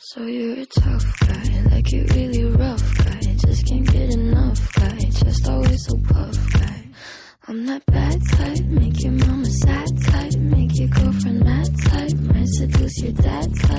So you're a tough guy, like you really rough guy. Just can't get enough guy, just always so puff guy. I'm that bad type, make your mama sad type, make your girlfriend mad type, might seduce your dad type.